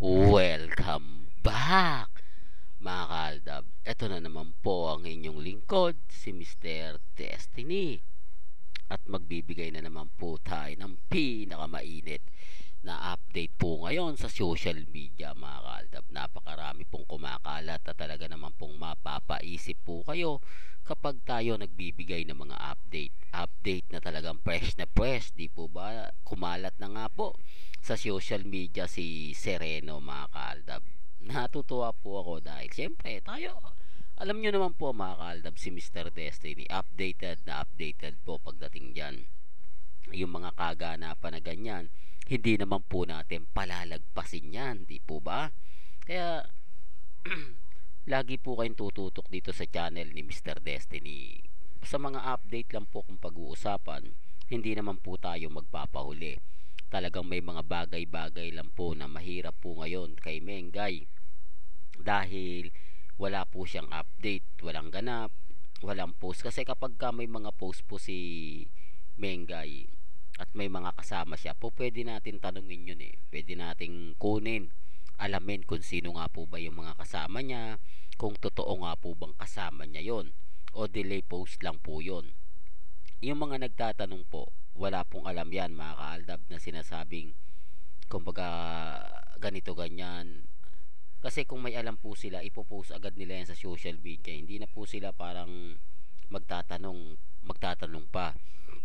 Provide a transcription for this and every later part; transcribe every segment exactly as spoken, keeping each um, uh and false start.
Welcome back mga kaaldab. Ito na naman po ang inyong lingkod, si Mister Destiny. At magbibigay na naman po tayo ng pinakamainit na update po ngayon sa social media mga kaaldab. Napakarami pong kumakalat at talaga naman pong mapapaisip po kayo kapag tayo nagbibigay ng mga update. Update na talagang fresh na fresh, di po ba? Kumalat na nga po sa social media si Sereno mga kaaldab. Natutuwa po ako dahil siyempre tayo, alam nyo naman po mga kaaldab, si Mister Destiny updated na updated po pagdating dyan. Yung mga kaganapan na ganyan, hindi naman po natin palalagpasin yan, di po ba? Kaya lagi po kayong tututok dito sa channel ni Mister Destiny. Sa mga update lang po kung pag-uusapan, hindi naman po tayo magpapahuli. Talagang may mga bagay-bagay lang po na mahirap po ngayon kay Mengay dahil wala po siyang update, walang ganap, walang post. Kasi kapag ka may mga post po si Mengay at may mga kasama siya po, pwede natin tanungin yun eh, pwede nating kunin, alamin kung sino nga po ba yung mga kasama niya, kung totoo nga po bang kasama niya yon o delay post lang po yon. Yung mga nagtatanong po, wala pong alam yan mga kaaldab na sinasabing kumbaga ganito ganyan. Kasi kung may alam po sila, ipopost agad nila yan sa social media. Hindi na po sila parang magtatanong, magtatanong pa.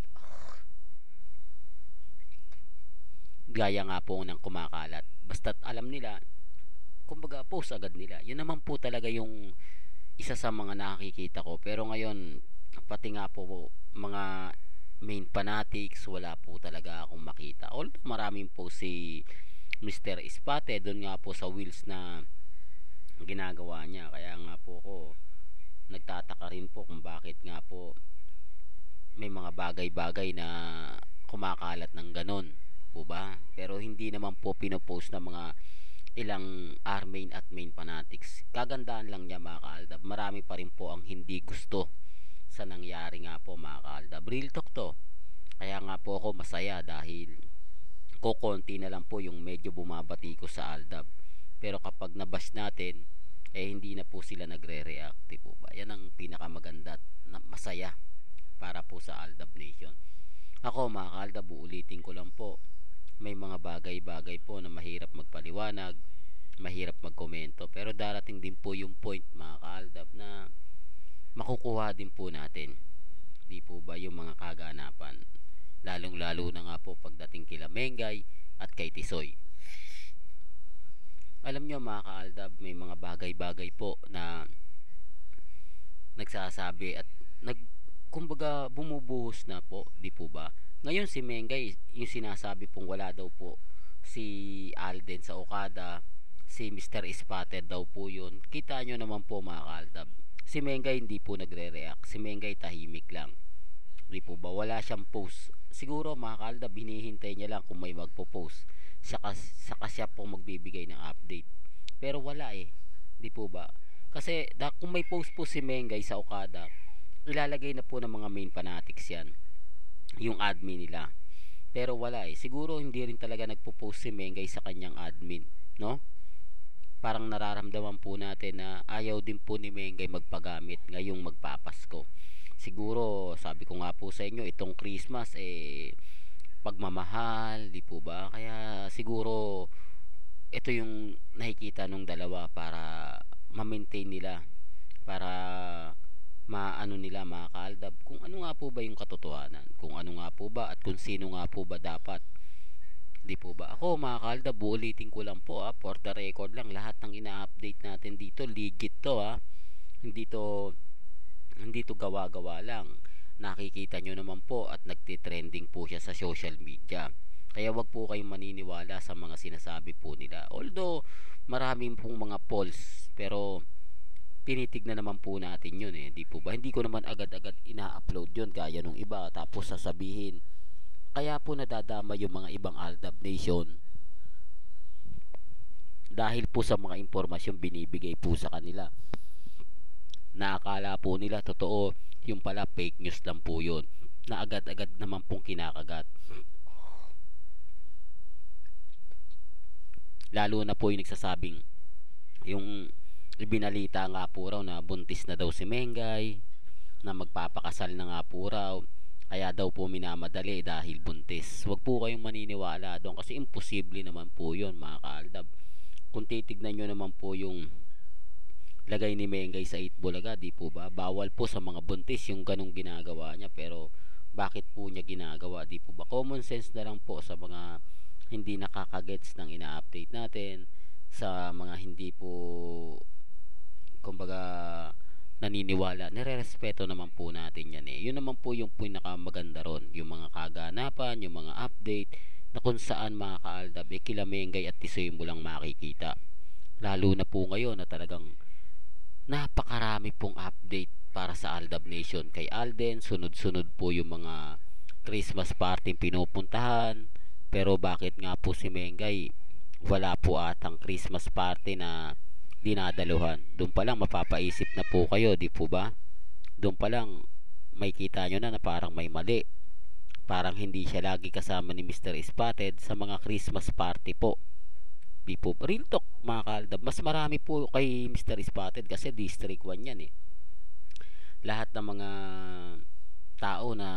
Gaya nga po ng kumakalat. Basta't alam nila, kumbaga post agad nila. Yun naman po talaga yung isa sa mga nakikita ko. Pero ngayon, pati nga po mga main fanatics, wala po talaga akong makita. Although maraming po si Mister Espate doon nga po sa wheels na ginagawa niya. Kaya nga po ko nagtataka rin po kung bakit nga po may mga bagay-bagay na kumakalat ng ganon po ba. Pero hindi naman po pinopost ng mga ilang R-main at main fanatics. Kagandaan lang niya mga kaaldab. Marami pa rin po ang hindi gusto sa nangyari nga po mga kaaldab. Real talk to. Kaya nga po ako masaya dahil kokonti na lang po yung medyo bumabati ko sa Aldab. Pero kapag nabash natin, eh hindi na po sila nagre-react, po ba? Yan ang pinakamaganda na masaya para po sa Aldab Nation. Ako mga kaaldab, uulitin ko lang po, may mga bagay-bagay po na mahirap magpaliwanag, mahirap magkomento, pero darating din po yung point mga kaaldab na makukuha din po natin, di po ba, yung mga kaganapan, lalong lalo na nga po pagdating kila Mengay at kay Tisoy. Alam nyo mga kaaldab, may mga bagay-bagay po na nagsasabi at nag kumbaga bumubuhos na po, di po ba? Ngayon si Mengay, yung sinasabi pong wala daw po si Alden sa Okada, si Mister Spotted daw po yun. Kita nyo naman po mga kaaldab, si Mengay hindi po nagre-react, si Mengay tahimik lang, di po ba? Wala siyang post. Siguro mga kaaldab, hinihintay niya lang kung may magpo-post, saka, saka siya po magbibigay ng update. Pero wala eh, di po ba? Kasi da, kung may post po si Mengay sa Okada, ilalagay na po ng mga main fanatics yan, yung admin nila. Pero wala eh, siguro hindi rin talaga nagpo-post si Mengay sa kanyang admin, no? Parang nararamdaman po natin na ayaw din po ni Mengay magpagamit ngayong magpapasko. Siguro sabi ko nga po sa inyo, itong Christmas eh pagmamahal, di po ba? Kaya siguro ito yung nakikita nung dalawa para ma-maintain nila, para maano nila mga kaaldab kung ano nga po ba yung katotohanan, kung ano nga po ba at kung sino nga po ba dapat, di po ba? Ako mga kaaldab, uulitin ko lang po ah, for the record lang, lahat ng ina-update natin dito legit to ah, hindi to hindi to gawa-gawa lang. Nakikita nyo naman po at nagtitrending po siya sa social media. Kaya wag po kayong maniniwala sa mga sinasabi po nila. Although maraming pong mga polls, pero tinitignan naman po natin yun eh, di po ba? Hindi ko naman agad-agad ina-upload yun gaya nung iba tapos sasabihin. Kaya po nadadama yung mga ibang Aldab Nation dahil po sa mga impormasyon binibigay po sa kanila na akala po nila totoo, yung pala fake news lang po yun na agad-agad naman pong kinakagat. Lalo na po yung nagsasabing, yung ibinalita nga po raw na buntis na daw si Mengay, na magpapakasal na nga po raw, kaya daw po minamadali dahil buntis. Huwag po kayong maniniwala doon kasi imposible naman po yun, mga kaaldab. Kung titignan nyo naman po yung lagay ni Mengay sa Itbulaga, di po ba? Bawal po sa mga buntis yung ganong ginagawa niya, pero bakit po niya ginagawa, di po ba? Common sense na lang po sa mga hindi nakakagets ng ina-update natin, sa mga hindi po kumbaga naniniwala, nire-respeto naman po natin yan eh. Yun naman po yung pinakamaganda ron, yung mga kaganapan, yung mga update na kung saan mga kaaldab eh, kila Mengay at Tisoy mo lang makikita. Lalo na po ngayon na talagang napakarami pong update para sa Aldab Nation. Kay Alden, sunod-sunod po yung mga Christmas party pinupuntahan. Pero bakit nga po si Mengay wala po atang Christmas party na dinadaluhan? Doon pa lang mapapaisip na po kayo, di po ba? Doon pa lang may kita nyo na na parang may mali. Parang hindi siya lagi kasama ni mister Spotted sa mga Christmas party po. Di po, real talk mga kaaldab, mas marami po kay mister Spotted kasi District one yan eh. Lahat ng mga tao na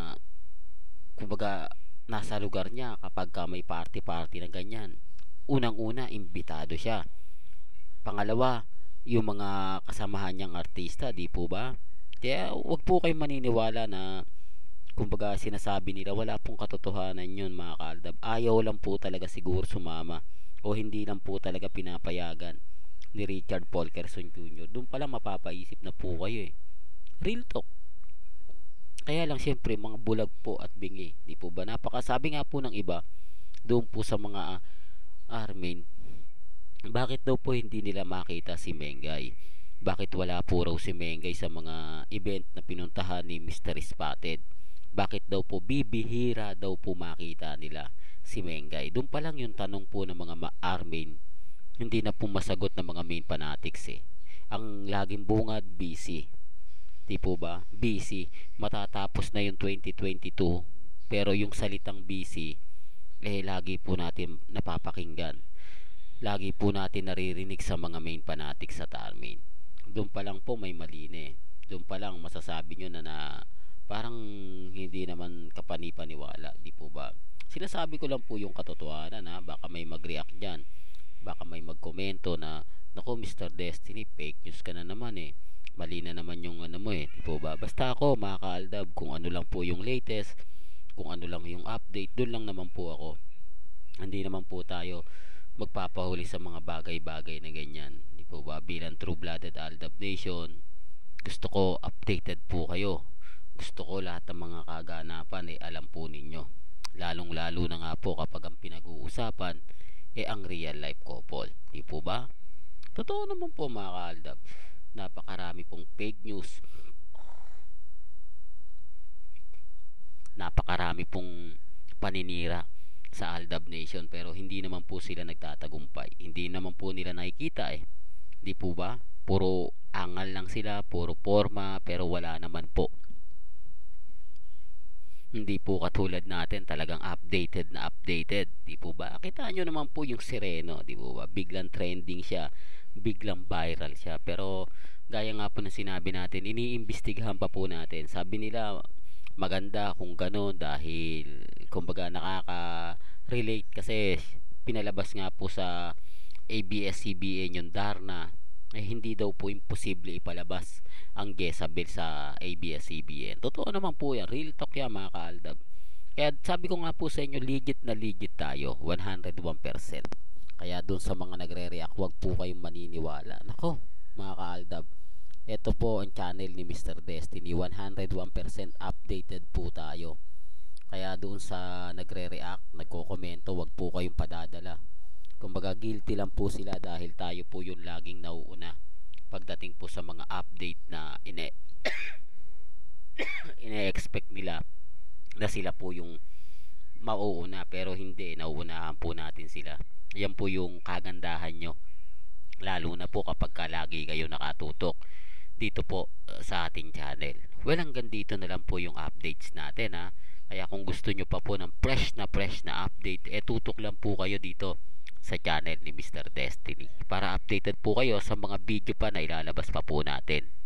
kumbaga nasa lugar niya kapag ka may party party na ganyan, unang una imbitado siya. Pangalawa, yung mga kasamahan niyang artista, di po ba? Kaya wag po kayong maniniwala na kumbaga sinasabi nila, wala pong katotohanan yun mga kaaldab. Ayaw lang po talaga siguro sumama o hindi lang po talaga pinapayagan ni Richard Polkerson Junior Doon pala mapapaisip na po kayo eh. Real talk. Kaya lang siyempre mga bulag po at bingi, di po ba? Napakasabi nga po ng iba doon po sa mga uh, Armin, bakit daw po hindi nila makita si Mengay? Bakit wala po raw si Mengay sa mga event na pinuntahan ni mister Spotted? Bakit daw po bibihira daw po makita nila si Mengay? Doon pa lang yung tanong po ng mga ma-Armin, hindi na po masagot ng mga main fanatics eh. Ang laging bungad, busy. Di po ba? Busy. Matatapos na yung twenty twenty-two, pero yung salitang busy, eh lagi po natin napapakinggan. Lagi po natin naririnig sa mga main fanatics sa Armin. Doon pa lang po may mali na eh. Doon pa lang masasabi nyo na na parang hindi naman kapanipaniwala, di po ba? Sinasabi ko lang po yung katotohanan na baka may mag-react dyan, baka may magkomento na naku mister Destiny, fake news ka na naman eh, mali na naman yung ano mo eh, di po ba? Basta ako mga kaaldab, kung ano lang po yung latest, kung ano lang yung update, doon lang naman po ako. Hindi naman po tayo magpapahuli sa mga bagay-bagay na ganyan, di po ba? Bilang true-blooded Aldab Nation, gusto ko updated po kayo. Gusto ko lahat ng mga kaganapan eh alam po ninyo. Lalong lalo na nga po kapag ang pinag-uusapan eh ang real life couple, di po ba? Totoo naman po mga kaaldab, napakarami pong fake news, napakarami pong paninira sa Aldab Nation, pero hindi naman po sila nagtatagumpay. Hindi naman po nila nakikita eh, di po ba? Puro angal lang sila, puro forma, pero wala naman po. Hindi po katulad natin talagang updated na updated, di po ba? Kita nyo naman po yung Sereno, di po ba? Biglang trending siya, biglang viral siya, pero gaya nga po na sinabi natin, iniimbestigahan pa po natin. Sabi nila maganda kung gano'n dahil kumbaga nakaka-relate kasi pinalabas nga po sa A B S C B N yung Darna, eh hindi daw po imposible ipalabas ang Jezabel sa A B S C B N. Totoo naman po yan, real talk yan mga kaaldab. Kaya sabi ko nga po sa inyo, legit na legit tayo, one hundred one percent. Kaya dun sa mga nagre-react, wag po kayong maniniwala. Nako mga kaaldab, ito po ang channel ni mister Destiny, one hundred one percent updated po tayo. Kaya doon sa nagre-react, nagko-komento, wag po kayong padadala. Kumbaga guilty lang po sila dahil tayo po yung laging nauuna pagdating po sa mga update na ine ine-expect nila na sila po yung mauuna, pero hindi, nauunahan po natin sila. Yan po yung kagandahan nyo, lalo na po kapag ka lagi kayo nakatutok dito po uh, sa ating channel. Well, hanggang dito na lang po yung updates natin ha. Kaya kung gusto nyo pa po ng fresh na fresh na update, eh tutok lang po kayo dito sa channel ni Mister Destiny para updated po kayo sa mga video pa na ilalabas pa po natin.